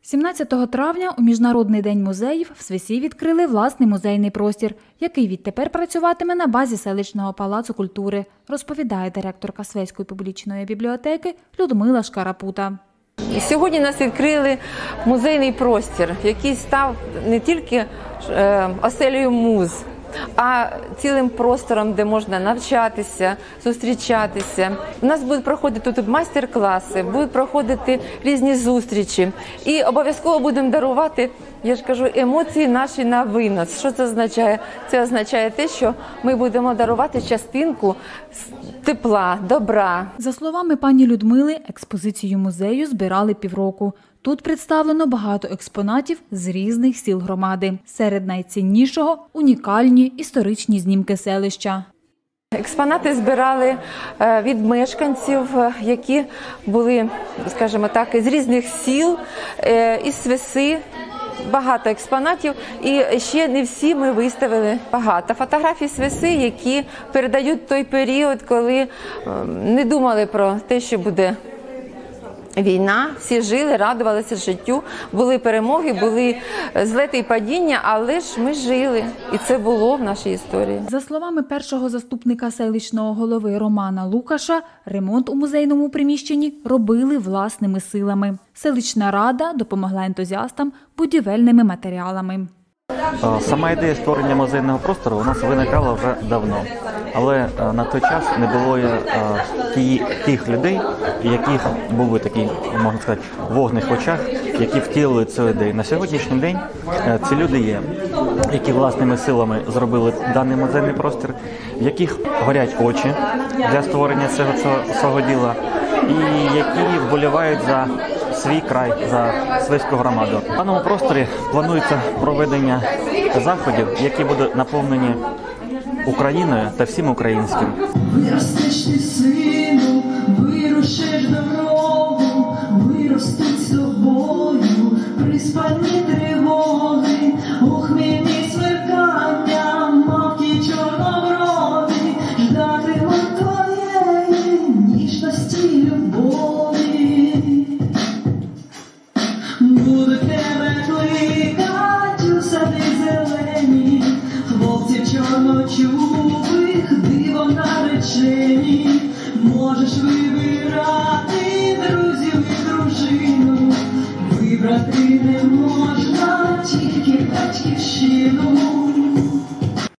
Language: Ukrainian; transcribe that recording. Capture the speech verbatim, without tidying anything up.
сімнадцятого травня у Міжнародний день музеїв в Свисі відкрили власний музейний простір, який відтепер працюватиме на базі селищного палацу культури, розповідає директорка Свеської публічної бібліотеки Людмила Шкарапута. Сьогодні нас відкрили музейний простір, який став не тільки оселею муз, а цілим простором, де можна навчатися, зустрічатися. У нас будуть проходити тут майстер-класи, будуть проходити різні зустрічі. І обов'язково будемо дарувати, я ж кажу, емоції наші на винос. Що це означає? Це означає те, що ми будемо дарувати частинку тепла, добра. За словами пані Людмили, експозицію музею збирали півроку. Тут представлено багато експонатів з різних сіл громади. Серед найціннішого – унікальні історичні знімки селища. Експонати збирали від мешканців, які були, скажімо так, з різних сіл, із Свиси. Багато експонатів, і ще не всі ми виставили. Багато фотографій Свиси, які передають той період, коли не думали про те, що буде війна, всі жили, радувалися життю, були перемоги, були злети і падіння, але ж ми жили, і це було в нашій історії. За словами першого заступника селищного голови Романа Лукаша, ремонт у музейному приміщенні робили власними силами. Селищна рада допомогла ентузіастам будівельними матеріалами. Сама ідея створення музейного простору у нас виникала вже давно, але на той час не було тих людей, яких був би такий, можна сказати, вогник в очах, які втілили цю ідею. На сьогоднішній день ці люди є, які власними силами зробили даний музейний простір, в яких горять очі для створення цього свого діла і які вболівають за свій край, за Свеську громаду. В даному просторі планується проведення заходів, які будуть наповнені Україною та всім українським. Виростеш ти, сину, вирушиш дорогу, виростуть з тобою приспані тривоги, у хмільні сверкання, мавки чорноброві, ждатимуть твоєї ніжності, любові. Буду тебе кликать у сади зелені, хлопців чорночубих дивом наречені. Можеш вибирати друзів і дружину, вибрати